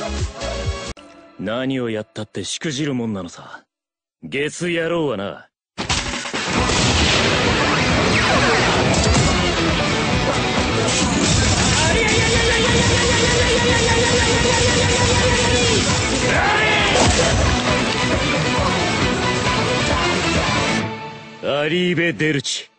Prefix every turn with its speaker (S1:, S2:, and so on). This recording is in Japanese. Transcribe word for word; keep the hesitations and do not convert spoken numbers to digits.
S1: 何をやったってしくじるもんなのさ。ゲス野郎はな。アリーベ・デルチ。